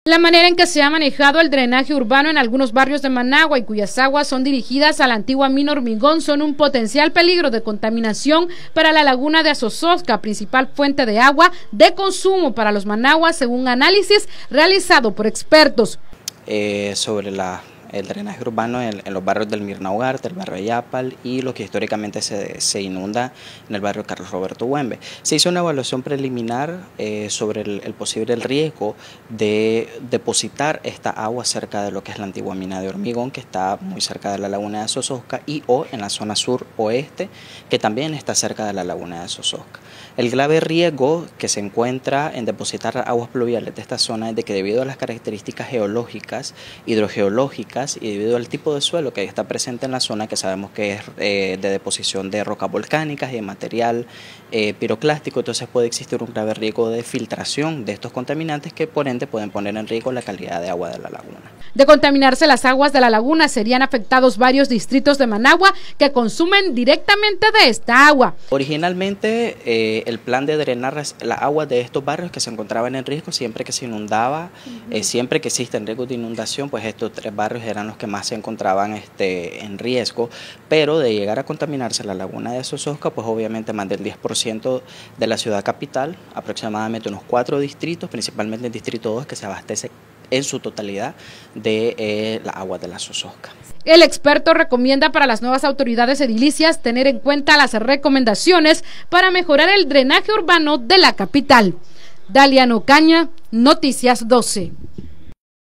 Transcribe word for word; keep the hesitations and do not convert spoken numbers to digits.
La manera en que se ha manejado el drenaje urbano en algunos barrios de Managua y cuyas aguas son dirigidas a la antigua mina Hormigón son un potencial peligro de contaminación para la laguna de Azozosca, principal fuente de agua de consumo para los managuas, según análisis realizado por expertos. Eh, sobre la el drenaje urbano en, en los barrios del Mirna Ugarte, el barrio de Yapal y lo que históricamente se, se inunda en el barrio Carlos Roberto Güembe. Se hizo una evaluación preliminar eh, sobre el, el posible riesgo de depositar esta agua cerca de lo que es la antigua mina de Hormigón, que está muy cerca de la laguna de Azozosca, y o en la zona sur-oeste, que también está cerca de la laguna de Azozosca. El grave riesgo que se encuentra en depositar aguas pluviales de esta zona es de que, debido a las características geológicas, hidrogeológicas, y debido al tipo de suelo que está presente en la zona, que sabemos que es eh, de deposición de rocas volcánicas y de material eh, piroclástico, entonces puede existir un grave riesgo de filtración de estos contaminantes que por ende pueden poner en riesgo la calidad de agua de la laguna. De contaminarse las aguas de la laguna, serían afectados varios distritos de Managua que consumen directamente de esta agua. Originalmente eh, el plan de drenar las aguas de estos barrios que se encontraban en riesgo siempre que se inundaba, uh-huh. eh, siempre que existen riesgos de inundación, pues estos tres barrios eran los que más se encontraban este, en riesgo, pero de llegar a contaminarse la laguna de Azozosca, pues obviamente más del diez por ciento de la ciudad capital, aproximadamente unos cuatro distritos, principalmente el distrito dos, que se abastece en su totalidad de eh, la agua de la Azozosca. El experto recomienda para las nuevas autoridades edilicias tener en cuenta las recomendaciones para mejorar el drenaje urbano de la capital. Daliano Caña, Noticias doce.